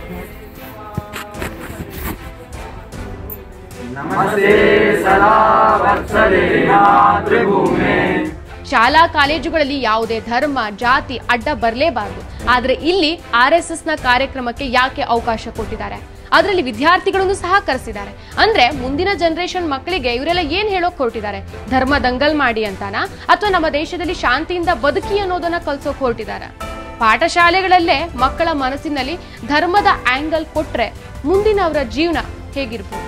ನಮಸ್ತೆ ಸದಾ ವತ್ಸಲೆ ಮಾತೃಭೂಮಿ. ಶಾಲಾ ಕಾಲೇಜುಗಳಲ್ಲಿ ಯಾವುದೇ ಧರ್ಮ ಜಾತಿ ಅಡ್ಡ ಬರಲೇಬಾರದು. ಆದ್ರೆ ಇಲ್ಲಿ RSS ನ ಕಾರ್ಯಕ್ರಮಕ್ಕೆ ಯಾಕೆ ಅವಕಾಶ ಕೊಟ್ಟಿದ್ದಾರೆ? ಅದರಲ್ಲಿ ವಿದ್ಯಾರ್ಥಿಗಳನ್ನು ಸಹ ಕರೆಸಿದ್ದಾರೆ. ಅಂದ್ರೆ ಮುಂದಿನ ಜನರೇಷನ್ ಮಕ್ಕಳಿಗೆ ಇವರೆಲ್ಲ ಏನ್ ಹೇಳೋಕ್ ಹೊರಟಿದ್ದಾರೆ? ಧರ್ಮ ದಂಗಲ್ ಮಾಡಿ ಅಂತಾನ, ಅಥವಾ ನಮ್ಮ ದೇಶದಲ್ಲಿ ಶಾಂತಿಯಿಂದ ಬದುಕಿ ಅನ್ನೋದನ್ನ ಕಲ್ಸೋಕ್ ಹೊರಟಿದ್ದಾರೆ? ಪಾಠಶಾಲೆಗಳಲ್ಲೇ ಮಕ್ಕಳ ಮನಸ್ಸಿನಲ್ಲಿ ಧರ್ಮದ ಆಂಗಲ್ ಕೊಟ್ರೆ ಮುಂದಿನ ಅವರ ಜೀವನ ಹೇಗಿರ್ಬೋದು?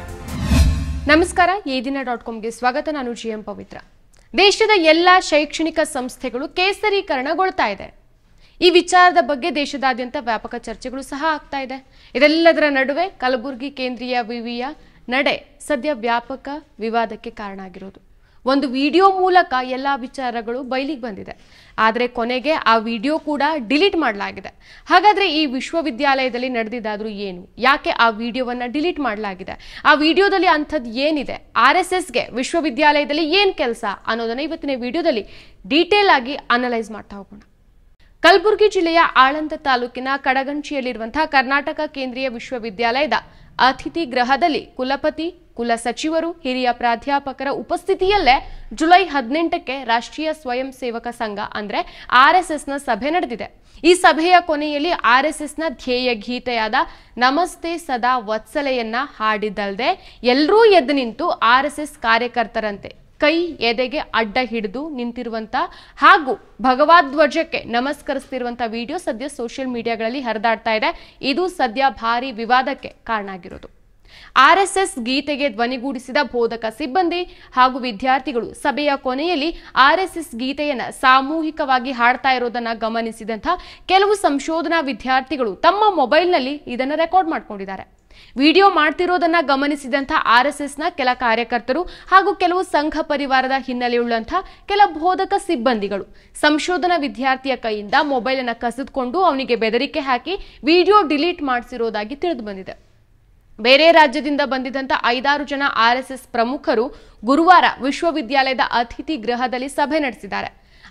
ನಮಸ್ಕಾರ, ಏದಿನ.comಗೆ ಸ್ವಾಗತ. ನಾನು GM ಪವಿತ್ರ. ದೇಶದ ಎಲ್ಲ ಶೈಕ್ಷಣಿಕ ಸಂಸ್ಥೆಗಳು ಕೇಸರೀಕರಣಗೊಳ್ತಾ ಇದೆ. ಈ ವಿಚಾರದ ಬಗ್ಗೆ ದೇಶದಾದ್ಯಂತ ವ್ಯಾಪಕ ಚರ್ಚೆಗಳು ಸಹ ಆಗ್ತಾ ಇದೆ. ಇದೆಲ್ಲದರ ನಡುವೆ ಕಲಬುರಗಿ ಕೇಂದ್ರೀಯ ವಿವಿಯ ನಡೆ ಸದ್ಯ ವ್ಯಾಪಕ ವಿವಾದಕ್ಕೆ ಕಾರಣ ಆಗಿರೋದು. ಒಂದು ವಿಡಿಯೋ ಮೂಲಕ ಎಲ್ಲ ವಿಚಾರಗಳು ಬಯಲಿಗೆ ಬಂದಿದೆ. ಆದರೆ ಕೊನೆಗೆ ಆ ವಿಡಿಯೋ ಕೂಡ ಡಿಲೀಟ್ ಮಾಡಲಾಗಿದೆ. ಹಾಗಾದ್ರೆ ಈ ವಿಶ್ವವಿದ್ಯಾಲಯದಲ್ಲಿ ನಡೆದಿದ್ದಾದ್ರೂ ಏನು? ಯಾಕೆ ಆ ವಿಡಿಯೋವನ್ನ ಡಿಲೀಟ್ ಮಾಡಲಾಗಿದೆ? ಆ ವಿಡಿಯೋದಲ್ಲಿ ಅಂಥದ್ದು ಏನಿದೆ? RSSಗೆ ವಿಶ್ವವಿದ್ಯಾಲಯದಲ್ಲಿ ಏನ್ ಕೆಲಸ ಅನ್ನೋದನ್ನ ಇವತ್ತಿನ ವಿಡಿಯೋದಲ್ಲಿ ಡೀಟೇಲ್ ಆಗಿ ಅನಲೈಸ್ ಮಾಡ್ತಾ ಹೋಗೋಣ. ಕಲಬುರಗಿ ಜಿಲ್ಲೆಯ ಆಳಂದ ತಾಲೂಕಿನ ಕಡಗಂಚಿಯಲ್ಲಿರುವಂತಹ ಕರ್ನಾಟಕ ಕೇಂದ್ರೀಯ ವಿಶ್ವವಿದ್ಯಾಲಯದ ಅತಿಥಿ ಗೃಹದಲ್ಲಿ ಕುಲಪತಿ, ಕುಲಸಚಿವರು, ಹಿರಿಯ ಪ್ರಾಧ್ಯಾಪಕರ ಉಪಸ್ಥಿತಿಯಲ್ಲೇ ಜುಲೈ 18ಕ್ಕೆ ರಾಷ್ಟ್ರೀಯ ಸ್ವಯಂ ಸೇವಕ ಸಂಘ ಅಂದ್ರೆ RSSನ ಸಭೆ ನಡೆದಿದೆ. ಈ ಸಭೆಯ ಕೊನೆಯಲ್ಲಿ RSSನ ಧ್ಯೇಯ ಗೀತೆಯಾದ ನಮಸ್ತೆ ಸದಾ ವತ್ಸಲೆಯನ್ನ ಹಾಡಿದ್ದಲ್ಲದೆ ಎಲ್ಲರೂ ಎದ್ದು ನಿಂತು RSS ಕಾರ್ಯಕರ್ತರಂತೆ ಕೈ ಎದೆಗೆ ಅಡ್ಡ ಹಿಡಿದು ನಿಂತಿರುವಂತ ಹಾಗೂ ಭಗವದ್ಧ್ವಜಕ್ಕೆ ನಮಸ್ಕರಿಸ್ತಿರುವಂತ ವಿಡಿಯೋ ಸದ್ಯ ಸೋಷಿಯಲ್ ಮೀಡಿಯಾಗಳಲ್ಲಿ ಹರಿದಾಡ್ತಾ ಇದೆ. ಇದು ಸದ್ಯ ಭಾರಿ ವಿವಾದಕ್ಕೆ ಕಾರಣ ಆಗಿರೋದು. RSS ಗೀತೆಗೆ ಧ್ವನಿಗೂಡಿಸಿದ ಬೋಧಕ ಸಿಬ್ಬಂದಿ ಹಾಗೂ ವಿದ್ಯಾರ್ಥಿಗಳು ಸಭೆಯ ಕೊನೆಯಲ್ಲಿ RSS ಗೀತೆಯನ್ನ ಸಾಮೂಹಿಕವಾಗಿ ಹಾಡ್ತಾ ಇರೋದನ್ನ ಗಮನಿಸಿದಂತ ಕೆಲವು ಸಂಶೋಧನಾ ವಿದ್ಯಾರ್ಥಿಗಳು ತಮ್ಮ ಮೊಬೈಲ್ನಲ್ಲಿ ಇದನ್ನ ರೆಕಾರ್ಡ್ ಮಾಡ್ಕೊಂಡಿದ್ದಾರೆ. ವಿಡಿಯೋ ಮಾಡ್ತಿರೋದನ್ನ ಗಮನಿಸಿದಂತ RSSನ ಕೆಲ ಕಾರ್ಯಕರ್ತರು ಹಾಗೂ ಕೆಲವು ಸಂಘ ಪರಿವಾರದ ಹಿನ್ನೆಲೆಯುಳ್ಳಂತಹ ಕೆಲ ಬೋಧಕ ಸಿಬ್ಬಂದಿಗಳು ಸಂಶೋಧನಾ ವಿದ್ಯಾರ್ಥಿಯ ಕೈಯಿಂದ ಮೊಬೈಲ್ ಅನ್ನ ಕಸಿದುಕೊಂಡು ಅವನಿಗೆ ಬೆದರಿಕೆ ಹಾಕಿ ವಿಡಿಯೋ ಡಿಲೀಟ್ ಮಾಡಿಸಿರೋದಾಗಿ ತಿಳಿದು ಬಂದಿದೆ. ಬೇರೆ ರಾಜ್ಯದಿಂದ ಬಂದಿದ್ದಂತ 5-6 ಜನ RSS ಪ್ರಮುಖರು ಗುರುವಾರ ವಿಶ್ವವಿದ್ಯಾಲಯದ ಅತಿಥಿ ಗೃಹದಲ್ಲಿ ಸಭೆ ನಡೆಸಿದ್ದಾರೆ.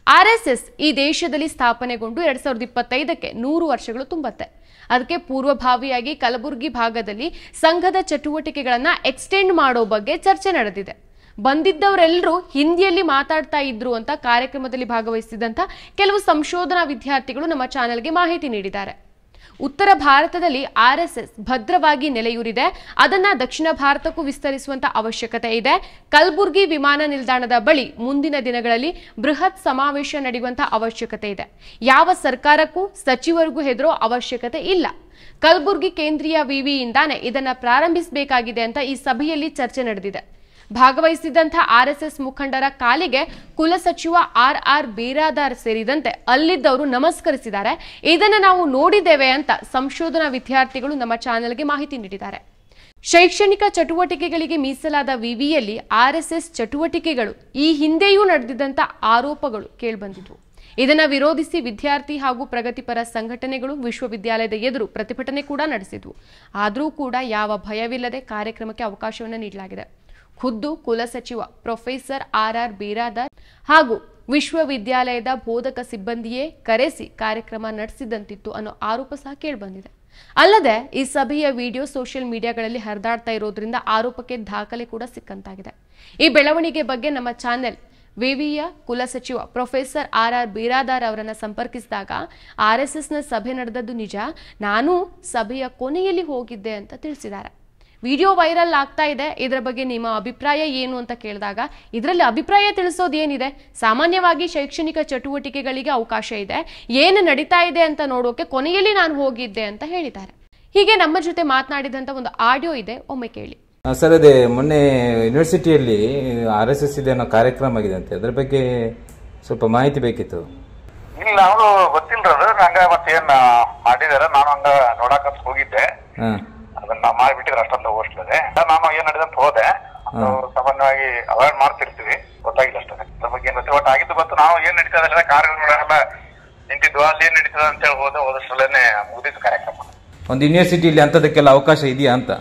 RSS ಈ ದೇಶದಲ್ಲಿ ಸ್ಥಾಪನೆಗೊಂಡು 2025ಕ್ಕೆ 100 ವರ್ಷಗಳು ತುಂಬುತ್ತೆ. ಅದಕ್ಕೆ ಪೂರ್ವಭಾವಿಯಾಗಿ ಕಲಬುರಗಿ ಭಾಗದಲ್ಲಿ ಸಂಘದ ಚಟುವಟಿಕೆಗಳನ್ನ ಎಕ್ಸ್ಟೆಂಡ್ ಮಾಡೋ ಬಗ್ಗೆ ಚರ್ಚೆ ನಡೆದಿದೆ. ಬಂದಿದ್ದವರೆಲ್ಲರೂ ಹಿಂದಿಯಲ್ಲಿ ಮಾತಾಡ್ತಾ ಇದ್ರು ಅಂತ ಕಾರ್ಯಕ್ರಮದಲ್ಲಿ ಭಾಗವಹಿಸಿದಂತ ಕೆಲವು ಸಂಶೋಧನಾ ವಿದ್ಯಾರ್ಥಿಗಳು ನಮ್ಮ ಚಾನೆಲ್ಗೆ ಮಾಹಿತಿ ನೀಡಿದ್ದಾರೆ. ಉತ್ತರ ಭಾರತದಲ್ಲಿ RSS ಭದ್ರವಾಗಿ ನೆಲೆಯೂರಿದೆ. ಅದನ್ನ ದಕ್ಷಿಣ ಭಾರತಕ್ಕೂ ವಿಸ್ತರಿಸುವಂತ ಅವಶ್ಯಕತೆ ಇದೆ. ಕಲಬುರಗಿ ವಿಮಾನ ನಿಲ್ದಾಣದ ಬಳಿ ಮುಂದಿನ ದಿನಗಳಲ್ಲಿ ಬೃಹತ್ ಸಮಾವೇಶ ನಡೆಯುವಂತ ಅವಶ್ಯಕತೆ ಇದೆ. ಯಾವ ಸರ್ಕಾರಕ್ಕೂ ಸಚಿವರಿಗೂ ಹೆದರೋ ಅವಶ್ಯಕತೆ ಇಲ್ಲ. ಕಲಬುರಗಿ ಕೇಂದ್ರೀಯ ವಿವಿಯಿಂದಾನೇ ಇದನ್ನ ಪ್ರಾರಂಭಿಸಬೇಕಾಗಿದೆ ಅಂತ ಈ ಸಭೆಯಲ್ಲಿ ಚರ್ಚೆ ನಡೆದಿದೆ. ಭಾಗವಹಿಸಿದಂಥ RSS ಮುಖಂಡರ ಕಾಲಿಗೆ ಕುಲಸಚಿವ RR ಬೀರಾದಾರ್ ಸೇರಿದಂತೆ ಅಲ್ಲಿದ್ದವರು ನಮಸ್ಕರಿಸಿದ್ದಾರೆ. ಇದನ್ನು ನಾವು ನೋಡಿದ್ದೇವೆ ಅಂತ ಸಂಶೋಧನಾ ವಿದ್ಯಾರ್ಥಿಗಳು ನಮ್ಮ ಚಾನೆಲ್ಗೆ ಮಾಹಿತಿ ನೀಡಿದ್ದಾರೆ. ಶೈಕ್ಷಣಿಕ ಚಟುವಟಿಕೆಗಳಿಗೆ ಮೀಸಲಾದ ವಿವಿಯಲ್ಲಿ RSS ಚಟುವಟಿಕೆಗಳು ಈ ಹಿಂದೆಯೂ ನಡೆದಿದ್ದಂಥ ಆರೋಪಗಳು ಕೇಳಿಬಂದಿದ್ವು. ಇದನ್ನ ವಿರೋಧಿಸಿ ವಿದ್ಯಾರ್ಥಿ ಹಾಗೂ ಪ್ರಗತಿಪರ ಸಂಘಟನೆಗಳು ವಿಶ್ವವಿದ್ಯಾಲಯದ ಎದುರು ಪ್ರತಿಭಟನೆ ಕೂಡ ನಡೆಸಿದ್ವು. ಆದರೂ ಕೂಡ ಯಾವ ಭಯವಿಲ್ಲದೆ ಕಾರ್ಯಕ್ರಮಕ್ಕೆ ಅವಕಾಶವನ್ನು ನೀಡಲಾಗಿದೆ. ಖುದ್ದು ಕುಲಸಚಿವ ಪ್ರೊಫೆಸರ್ RR ಬೀರಾದಾರ್ ಹಾಗೂ ವಿಶ್ವವಿದ್ಯಾಲಯದ ಬೋಧಕ ಸಿಬ್ಬಂದಿಯೇ ಕರೆಸಿ ಕಾರ್ಯಕ್ರಮ ನಡೆಸಿದಂತಿತ್ತು ಅನ್ನೋ ಆರೋಪ ಸಹ ಕೇಳಿಬಂದಿದೆ. ಅಲ್ಲದೆ ಈ ಸಭೆಯ ವಿಡಿಯೋ ಸೋಷಿಯಲ್ ಮೀಡಿಯಾಗಳಲ್ಲಿ ಹರಿದಾಡ್ತಾ ಇರೋದ್ರಿಂದ ಆರೋಪಕ್ಕೆ ದಾಖಲೆ ಕೂಡ ಸಿಕ್ಕಂತಾಗಿದೆ. ಈ ಬೆಳವಣಿಗೆ ಬಗ್ಗೆ ನಮ್ಮ ಚಾನೆಲ್ ವಿವಿಯ ಕುಲಸಚಿವ ಪ್ರೊಫೆಸರ್ RR ಬೀರಾದಾರ್ ಅವರನ್ನ ಸಂಪರ್ಕಿಸಿದಾಗ RSSನ ಸಭೆ ನಡೆದದ್ದು ನಿಜ, ನಾನು ಸಭೆಯ ಕೊನೆಯಲ್ಲಿ ಹೋಗಿದ್ದೆ ಅಂತ ತಿಳಿಸಿದ್ದಾರೆ. ವಿಡಿಯೋ ವೈರಲ್ ಆಗ್ತಾ ಇದೆ, ಇದರ ಬಗ್ಗೆ ನಿಮ್ಮ ಅಭಿಪ್ರಾಯ ಏನು ಅಂತ ಕೇಳಿದಾಗ ಇದರಲ್ಲಿ ಅಭಿಪ್ರಾಯ ತಿಳಿಸೋದು ಏನಿದೆ? ಸಾಮಾನ್ಯವಾಗಿ ಶೈಕ್ಷಣಿಕ ಚಟುವಟಿಕೆಗಳಿಗೆ ಅವಕಾಶ ಇದೆ, ಏನು ನಡೀತಾ ಇದೆ ಅಂತ ನೋಡೋಕೆ ಕೊನೆಯಲ್ಲಿ ನಾನು ಹೋಗಿದ್ದೆ ಅಂತ ಹೇಳಿದ್ದಾರೆ. ಹೀಗೆ ನಮ್ಮ ಜೊತೆ ಮಾತನಾಡಿದಂತ ಒಂದು ಆಡಿಯೋ ಇದೆ, ಒಮ್ಮೆ ಕೇಳಿ. ಸರ್, ಅದೇ ಮೊನ್ನೆ ಯೂನಿವರ್ಸಿಟಿಯಲ್ಲಿ RSS ಇದೆ ಅನ್ನೋ ಕಾರ್ಯಕ್ರಮ ಆಗಿದೆ ಅಂತೆ, ಅದ್ರ ಬಗ್ಗೆ ಸ್ವಲ್ಪ ಮಾಹಿತಿ ಬೇಕಿತ್ತು. ಇಲ್ಲ, ಅವರು ಗೊತ್ತಿಲ್ರ, ಹಂಗ ಮತ್ತೇನ್ ಮಾಡಿದಾರ, ನಾನು ಹಂಗ ನೋಡಾಕ ಹೋಗಿದ್ದೆ, ಅದನ್ನ ಮಾಡಿಬಿಟ್ಟಿದ್ರೆ ಅಷ್ಟೊಂದು ಹೋಗ್ತದೆ. ನಾನು ಏನ್ ನಡೆದ ಅಂತ ಹೋದೆ, ಸಾಮಾನ್ಯವಾಗಿ ಅವಾಯ್ಡ್ ಮಾಡ್ತಿರ್ತೀವಿ, ಗೊತ್ತಾಗಿಲ್ಲ ಅಷ್ಟೇ ಅದ್ರ ಬಗ್ಗೆ ಏನ್ ಗೊತ್ತಿಲ್ಲ. ಒಟ್ಟು ಆಗಿದ್ದು ಗೊತ್ತು, ನಾವು ಏನ್ ನಡೀತದಲ್ಲ ಕಾರ್ಯಕ್ರಮಗಳೆಲ್ಲ ನಿಂತಿದ್ವು, ಅಲ್ಲಿ ಏನ್ ನಡೀತದ ಅಂತ ಹೇಳಿ ಹೋದಷ್ಟರಲ್ಲೇನೆ ಮುಗಿದಿತ್ತು ಕಾರ್ಯಕ್ರಮ. ಒಂದು ಯೂನಿವರ್ಸಿಟಿಯಲ್ಲಿ ಅಂತದಕ್ಕೆಲ್ಲ ಅವಕಾಶ ಇದೆಯಾ ಅಂತ?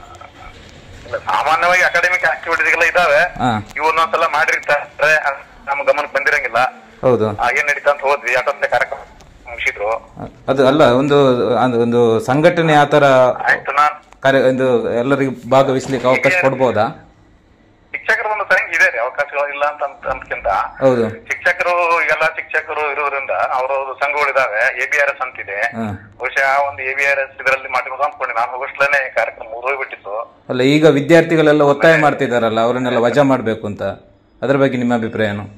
ಸಾಮಾನ್ಯವಾಗಿ ಅಕಾಡೆಮಿಕ್ ಆಕ್ಟಿವಿಟೀಸ್ಗೆಲ್ಲ ಇದಾವೆ, ಇವನ್ನೊಂದ್ಸಲ ಮಾಡಿರ್ತಾರೆ, ನಮ್ ಗಮನಕ್ಕೆ ಬಂದಿರಂಗಿಲ್ಲ. ಹೌದು, ಏನ್ ನಡೀತಾ ಅಂತ ಹೋದ್ವಿ, ಅಷ್ಟೊಂದೇ ಕಾರ್ಯಕ್ರಮ ಮುಗಿಸಿದ್ರು. ಅದು ಅಲ್ಲ, ಒಂದು ಸಂಘಟನೆ ಆತರ ಆಯ್ತು, ನಾನು ಒಂದು ಎಲ್ಲರಿಗೂ ಭಾಗವಹಿಸ್ಲಿಕ್ಕೆ ಅವಕಾಶ ಕೊಡ್ಬೋದಾ? ಶಿಕ್ಷಕರ ಒಂದು ಸಂಘ ಇದೆ, ಅವಕಾಶಗಳು ಇಲ್ಲ ಅಂತಕ್ಕಿಂತ ಹೌದು, ಶಿಕ್ಷಕರು ಈಗೆಲ್ಲ ಶಿಕ್ಷಕರು ಇರೋದ್ರಿಂದ ಅವರ ಸಂಘಗಳಿದಾವೆ. ABRS ಅಂತಿದೆ, ಬಹುಶಃ ಒಂದು ABRS ಇದರಲ್ಲಿ ಮಾಡಿರೋದು ಅನ್ಕೊಂಡೆ ನಾನು. ಹೋಗಷ್ಟೇ ಕಾರ್ಯಕ್ರಮ ಮುಗಿದೋಗ್ಬಿಟ್ಟಿತ್ತು. ಅಲ್ಲ, ಈಗ ವಿದ್ಯಾರ್ಥಿಗಳೆಲ್ಲ ಒತ್ತಾಯ ಮಾಡ್ತಿದಾರಲ್ಲ, ಅವರನ್ನೆಲ್ಲ ವಜಾ ಮಾಡ್ಬೇಕು ಅಂತ, ಅದ್ರ ಬಗ್ಗೆ ನಿಮ್ಮ ಅಭಿಪ್ರಾಯ ಏನು?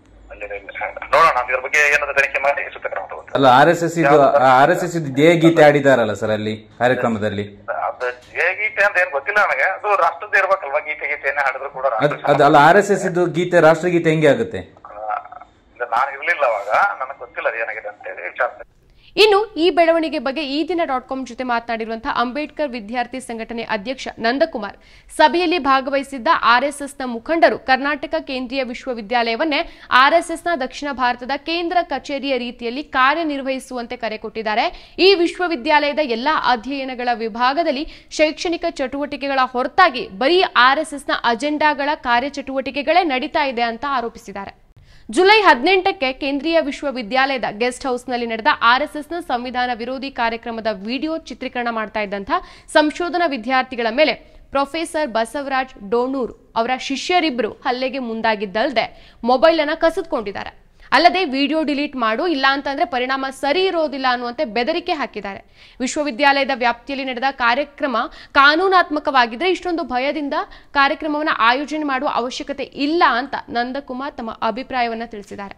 ನೋಡೋಣ, ಇದ್ರ ಬಗ್ಗೆ ಏನಾದ್ರು ತನಿಖೆ ಮಾಡಿ ಸೂಕ್ತ ಕ್ರಮ ತಗೋತಾರೆ. ಅಲ್ಲ, RSS ಧ್ಯೇಯ ಗೀತೆ ಆಡಿದಾರಲ್ಲ ಸರ್ ಅಲ್ಲಿ ಕಾರ್ಯಕ್ರಮದಲ್ಲಿ. ಅದು ಗೀತೆ ಅಂತ ಏನ್ ಗೊತ್ತಿಲ್ಲ ನನಗೆ, ಅದು ರಾಷ್ಟ್ರದ್ದು ಇರ್ಬೇಕಲ್ವಾ, ಗೀತೆಯನ್ನೇ ಹಾಡಿದ್ರು ಕೂಡ. ಅಲ್ಲ, RSS ಗೀತೆ ರಾಷ್ಟ್ರಗೀತೆ ಹೆಂಗೆ ಆಗುತ್ತೆ? ನಾನು ಇರ್ಲಿಲ್ಲ ಅವಾಗ, ನನಗೆ ಗೊತ್ತಿಲ್ಲ ಏನಾಗಿದೆ ಅಂತ ಹೇಳಿ ವಿಚಾರಿಸ್ತೀನಿ. ಇನ್ನು ಈ ಬೆಳವಣಿಗೆ ಬಗ್ಗೆ ಈ ದಿನ.com ಜೊತೆ ಮಾತನಾಡಿರುವಂತಹ ಅಂಬೇಡ್ಕರ್ ವಿದ್ಯಾರ್ಥಿ ಸಂಘಟನೆ ಅಧ್ಯಕ್ಷ ನಂದಕುಮಾರ್, ಸಭೆಯಲ್ಲಿ ಭಾಗವಹಿಸಿದ್ದ RSSನ ಮುಖಂಡರು ಕರ್ನಾಟಕ ಕೇಂದ್ರೀಯ ವಿಶ್ವವಿದ್ಯಾಲಯವನ್ನೇ RSSನ ದಕ್ಷಿಣ ಭಾರತದ ಕೇಂದ್ರ ಕಚೇರಿಯ ರೀತಿಯಲ್ಲಿ ಕಾರ್ಯನಿರ್ವಹಿಸುವಂತೆ ಕರೆ ಕೊಟ್ಟಿದ್ದಾರೆ. ಈ ವಿಶ್ವವಿದ್ಯಾಲಯದ ಎಲ್ಲಾ ಅಧ್ಯಯನಗಳ ವಿಭಾಗದಲ್ಲಿ ಶೈಕ್ಷಣಿಕ ಚಟುವಟಿಕೆಗಳ ಹೊರತಾಗಿ ಬರೀ RSSನ ಅಜೆಂಡಾಗಳ ಕಾರ್ಯಚಟುವಟಿಕೆಗಳೇ ನಡೀತಾ ಇದೆ ಅಂತ ಆರೋಪಿಸಿದ್ದಾರೆ. ಜುಲೈ 18ಕ್ಕೆ ಕೇಂದ್ರೀಯ ವಿಶ್ವವಿದ್ಯಾಲಯದ ಗೆಸ್ಟ್ ಹೌಸ್ನಲ್ಲಿ ನಡೆದ RSSನ ಸಂವಿಧಾನ ವಿರೋಧಿ ಕಾರ್ಯಕ್ರಮದ ವಿಡಿಯೋ ಚಿತ್ರೀಕರಣ ಮಾಡ್ತಾ ಇದ್ದಂತಹ ಸಂಶೋಧನಾ ವಿದ್ಯಾರ್ಥಿಗಳ ಮೇಲೆ ಪ್ರೊಫೆಸರ್ ಬಸವರಾಜ್ ಡೋಣೂರ್ ಅವರ ಶಿಷ್ಯರಿಬ್ಬರು ಹಲ್ಲೆಗೆ ಮುಂದಾಗಿದ್ದಲ್ಲದೆ ಮೊಬೈಲ್ ಅನ್ನು ಕಸಿದುಕೊಂಡಿದ್ದಾರೆ. ಅಲ್ಲದೆ ವಿಡಿಯೋ ಡಿಲೀಟ್ ಮಾಡು, ಇಲ್ಲ ಅಂತಂದ್ರೆ ಪರಿಣಾಮ ಸರಿ ಇರೋದಿಲ್ಲ ಅನ್ನುವಂತೆ ಬೆದರಿಕೆ ಹಾಕಿದ್ದಾರೆ. ವಿಶ್ವವಿದ್ಯಾಲಯದ ವ್ಯಾಪ್ತಿಯಲ್ಲಿ ನಡೆದ ಕಾರ್ಯಕ್ರಮ ಕಾನೂನಾತ್ಮಕವಾಗಿದ್ರೆ ಇಷ್ಟೊಂದು ಭಯದಿಂದ ಕಾರ್ಯಕ್ರಮವನ್ನು ಆಯೋಜನೆ ಮಾಡುವ ಅವಶ್ಯಕತೆ ಇಲ್ಲ ಅಂತ ನಂದಕುಮಾರ್ ತಮ್ಮ ಅಭಿಪ್ರಾಯವನ್ನು ತಿಳಿಸಿದ್ದಾರೆ.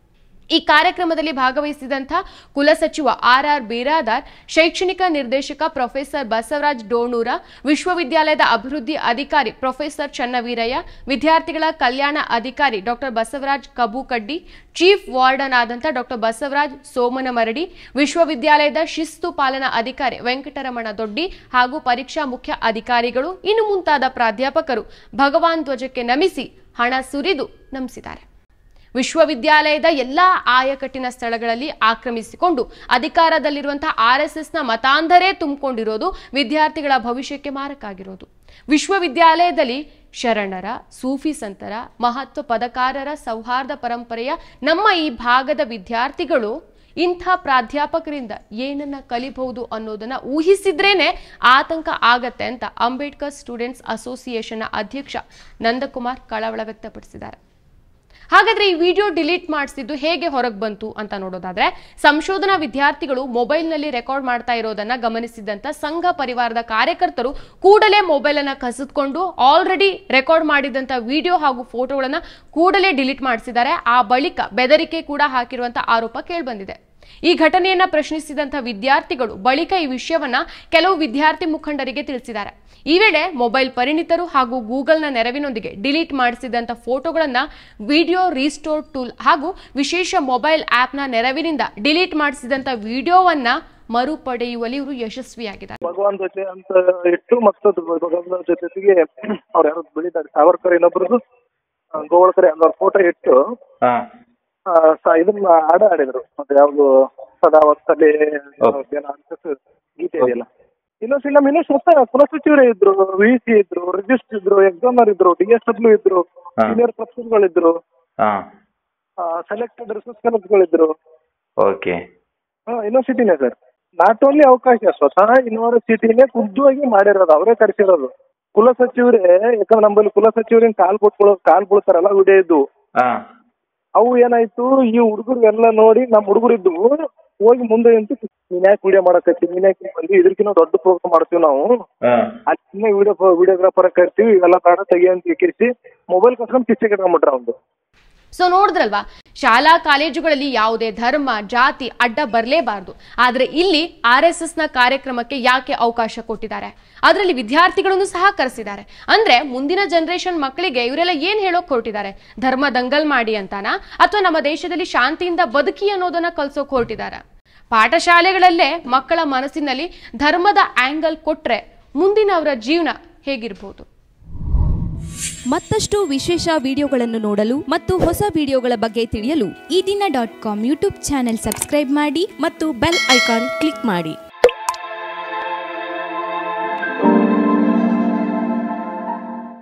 ಈ ಕಾರ್ಯಕ್ರಮದಲ್ಲಿ ಭಾಗವಹಿಸಿದಂಥ ಕುಲಸಚಿವ RR ಬಿರಾದಾರ್, ಶೈಕ್ಷಣಿಕ ನಿರ್ದೇಶಕ ಪ್ರೊಫೆಸರ್ ಬಸವರಾಜ್ ಡೋಣೂರ, ವಿಶ್ವವಿದ್ಯಾಲಯದ ಅಭಿವೃದ್ಧಿ ಅಧಿಕಾರಿ ಪ್ರೊಫೆಸರ್ ಚನ್ನವೀರಯ್ಯ, ವಿದ್ಯಾರ್ಥಿಗಳ ಕಲ್ಯಾಣ ಅಧಿಕಾರಿ doctor Basavaraj Kabukaddi, chief warden ಆದಂಥ ಡಾಕ್ಟರ್ ಬಸವರಾಜ್ ಸೋಮನಮರಡಿ, ವಿಶ್ವವಿದ್ಯಾಲಯದ ಶಿಸ್ತು ಪಾಲನಾ ಅಧಿಕಾರಿ ವೆಂಕಟರಮಣ ದೊಡ್ಡಿ ಹಾಗೂ ಪರೀಕ್ಷಾ ಮುಖ್ಯ ಅಧಿಕಾರಿಗಳು ಇನ್ನು ಮುಂತಾದ ಪ್ರಾಧ್ಯಾಪಕರು ಭಗವಾನ್ ಧ್ವಜಕ್ಕೆ ನಮಿಸಿ ಹಣ ಸುರಿದು ನಮಿಸಿದ್ದಾರೆ. ವಿಶ್ವವಿದ್ಯಾಲಯದ ಎಲ್ಲಾ ಆಯಕಟ್ಟಿನ ಸ್ಥಳಗಳಲ್ಲಿ ಆಕ್ರಮಿಸಿಕೊಂಡು ಅಧಿಕಾರದಲ್ಲಿರುವಂತಹ RSSನ ಮತಾಂಧರೇ ತುಂಬಿಕೊಂಡಿರೋದು ವಿದ್ಯಾರ್ಥಿಗಳ ಭವಿಷ್ಯಕ್ಕೆ ಮಾರಕಾಗಿರೋದು. ವಿಶ್ವವಿದ್ಯಾಲಯದಲ್ಲಿ ಶರಣರ, ಸೂಫಿ ಸಂತರ, ಮಹತ್ವ ಪದಕಾರರ ಸೌಹಾರ್ದ ಪರಂಪರೆಯ ನಮ್ಮ ಈ ಭಾಗದ ವಿದ್ಯಾರ್ಥಿಗಳು ಇಂಥ ಪ್ರಾಧ್ಯಾಪಕರಿಂದ ಏನನ್ನ ಕಲಿಬಹುದು ಅನ್ನೋದನ್ನ ಊಹಿಸಿದ್ರೇನೆ ಆತಂಕ ಆಗತ್ತೆ ಅಂತ ಅಂಬೇಡ್ಕರ್ ಸ್ಟೂಡೆಂಟ್ಸ್ ಅಸೋಸಿಯೇಷನ್ ಅಧ್ಯಕ್ಷ ನಂದಕುಮಾರ್ ಕಳವಳ ವ್ಯಕ್ತಪಡಿಸಿದ್ದಾರೆ. ಹಾಗಾದ್ರೆ ಈ ವಿಡಿಯೋ ಡಿಲೀಟ್ ಮಾಡಿಸಿದ್ದು ಹೇಗೆ ಹೊರಗೆ ಬಂತು ಅಂತ ನೋಡೋದಾದ್ರೆ, ಸಂಶೋಧನಾ ವಿದ್ಯಾರ್ಥಿಗಳು ಮೊಬೈಲ್ನಲ್ಲಿ ರೆಕಾರ್ಡ್ ಮಾಡ್ತಾ ಇರೋದನ್ನ ಗಮನಿಸಿದಂತ ಸಂಘ ಪರಿವಾರದ ಕಾರ್ಯಕರ್ತರು ಕೂಡಲೇ ಮೊಬೈಲ್ ಅನ್ನ ಕಸಿದುಕೊಂಡು ಆಲ್ರೆಡಿ ರೆಕಾರ್ಡ್ ಮಾಡಿದಂತ ವಿಡಿಯೋ ಹಾಗೂ ಫೋಟೋಗಳನ್ನ ಕೂಡಲೇ ಡಿಲೀಟ್ ಮಾಡಿಸಿದ್ದಾರೆ. ಆ ಬಳಿಕ ಬೆದರಿಕೆ ಕೂಡ ಹಾಕಿರುವಂತ ಆರೋಪ ಕೇಳಿಬಂದಿದೆ. ಈ ಘಟನೆಯನ್ನ ಪ್ರಶ್ನಿಸಿದಂತ ವಿದ್ಯಾರ್ಥಿಗಳು ಬಳಿಕ ಈ ವಿಷಯವನ್ನ ಕೆಲವು ವಿದ್ಯಾರ್ಥಿ ಮುಖಂಡರಿಗೆ ತಿಳಿಸಿದ್ದಾರೆ. ಈ ವೇಳೆ ಮೊಬೈಲ್ ಪರಿಣಿತರು ಹಾಗೂ ಗೂಗಲ್ನ ನೆರವಿನೊಂದಿಗೆ ಡಿಲೀಟ್ ಮಾಡಿಸಿದಂತ ಫೋಟೋಗಳನ್ನ ವಿಡಿಯೋ ರೀಸ್ಟೋರ್ ಟೂಲ್ ಹಾಗೂ ವಿಶೇಷ ಮೊಬೈಲ್ ಆಪ್ನ ನೆರವಿನಿಂದ ಡಿಲೀಟ್ ಮಾಡಿಸಿದಂತ ವಿಡಿಯೋವನ್ನ ಮರುಪಡೆಯುವಲ್ಲಿ ಇವರು ಯಶಸ್ವಿಯಾಗಿದ್ದಾರೆ. ಭಗವಾನ್ ಧ್ವಜ ಅಂತ ಇಟ್ಟು ಮತ್ತೊಂದು ಭಗವಾನ್ ಜೊತೆಗೆ ಅವ್ರು ಯಾರು ಬೆಳಿತಾರೆ ಸಾವರ್ಕರ್ ಇನ್ನೊಬ್ರದ್ದು ಗೋವಳ್ಕರ್ ಅವ್ರ ಫೋಟೋ ಇಟ್ಟು ಇದನ್ನ ಹಾಡ ಆಡಿದ್ರು. ಮತ್ತೆ ಯಾವ್ದು ಸದಾವತ್ತಲ್ಲಿ ಗೀತೆ ಇದೆಯಲ್ಲ. ಇನ್ನೂ ಹೊಸ ಕುಲಸಚಿವರೇ ಇದ್ರು, VC ಇದ್ರು, ರಿಜಿಸ್ಟ್ರ್ ಇದ್ರು, ಎಕ್ಸಾಮರ್ ಇದ್ರು, DSW ಇದ್ರು, ಸೀನಿಯರ್ ಪ್ರೊಫೆಸರ್ಗಳಿದ್ರು, ಸೆಲೆಕ್ಟೆಡ್ ರಿಸರ್ಚ್ ಸ್ಕಾಲರ್ಸ್ಗಳಿದ್ರು. ಓಕೆ, ಯೂನಿವರ್ಸಿಟಿನೇ ಸರ್. ನಾಟ್ ಓನ್ಲಿ ಅವಕಾಶ, ಸ್ವತಃ ಯೂನಿವರ್ಸಿಟಿನೇ ಖುದ್ದಾಗಿ ಮಾಡಿರೋದು, ಅವರೇ ಕರೆಸಿರೋದು. ಕುಲಸಚಿವರೇ, ಯಾಕಂದ್ರೆ ನಮ್ಮಲ್ಲಿ ಕುಲಸಚಿವರಿನ ಕಾಲ್ ಬೀಳ್ತಾರಲ್ಲ ವಿಡಿಯೋ ಇದ್ದು, ಅವು ಏನಾಯ್ತು, ಈ ಹುಡುಗರು ಎಲ್ಲ ನೋಡಿ ನಮ್ಮ ಹುಡುಗರಿದ್ದು ಹೋಗಿ ಮುಂದೆ ನಿಂತು ನೀನ್ ಯಾಕೆ ವಿಡಿಯೋ ಮಾಡಕತ್ತಿ, ನೀನ್ ಯಾಕೆ ಬಂದು ಇದಕ್ಕಿಂತ ದೊಡ್ಡ ಪ್ರೋಗ್ರಾಮ್ ಮಾಡ್ತೀವಿ ನಾವು, ಅಲ್ಲಿ ವಿಡಿಯೋಗ್ರಾಫರ್ ಕರ್ತೀವಿ, ಇವೆಲ್ಲ ಬೇಡ ತೆಗಿಯಂತ ಕಿರಿಸಿ ಮೊಬೈಲ್ ಕಸ್ಕೊಂಡು ಕಿಚ್ಚೆ ಕಟ್ಕೊಂಡ್ಬಿಟ್ರ ಒಂದು. ಸೊ ನೋಡಿದ್ರಲ್ವಾ, ಶಾಲಾ ಕಾಲೇಜುಗಳಲ್ಲಿ ಯಾವುದೇ ಧರ್ಮ ಜಾತಿ ಅಡ್ಡ ಬರಲೇಬಾರದು. ಆದ್ರೆ ಇಲ್ಲಿ RSSನ ಕಾರ್ಯಕ್ರಮಕ್ಕೆ ಯಾಕೆ ಅವಕಾಶ ಕೊಟ್ಟಿದ್ದಾರೆ? ಅದರಲ್ಲಿ ವಿದ್ಯಾರ್ಥಿಗಳನ್ನು ಸಹ ಕರೆಸಿದ್ದಾರೆ. ಅಂದ್ರೆ ಮುಂದಿನ ಜನರೇಷನ್ ಮಕ್ಕಳಿಗೆ ಇವರೆಲ್ಲ ಏನ್ ಹೇಳೋಕ್ ಹೊರಟಿದ್ದಾರೆ? ಧರ್ಮ ದಂಗಲ್ ಮಾಡಿ ಅಂತಾನ, ಅಥವಾ ನಮ್ಮ ದೇಶದಲ್ಲಿ ಶಾಂತಿಯಿಂದ ಬದುಕಿ ಅನ್ನೋದನ್ನ ಕಲ್ಸೋಕ್ ಹೊರಟಿದ್ದಾರೆ? ಪಾಠಶಾಲೆಗಳಲ್ಲೇ ಮಕ್ಕಳ ಮನಸ್ಸಿನಲ್ಲಿ ಧರ್ಮದ ಆಂಗಲ್ ಕೊಟ್ರೆ ಮುಂದಿನ ಅವರ ಜೀವನ ಹೇಗಿರ್ಬೋದು? ಮತ್ತಷ್ಟು ವಿಶೇಷ ವಿಡಿಯೋಗಳನ್ನು ನೋಡಲು ಮತ್ತು ಹೊಸ ವಿಡಿಯೋಗಳ ಬಗ್ಗೆ ತಿಳಿಯಲು ಈ ದಿನ.com ಯೂಟ್ಯೂಬ್ ಚಾನೆಲ್ ಸಬ್ಸ್ಕ್ರೈಬ್ ಮಾಡಿ ಮತ್ತು ಬೆಲ್ ಐಕಾನ್ ಕ್ಲಿಕ್ ಮಾಡಿ.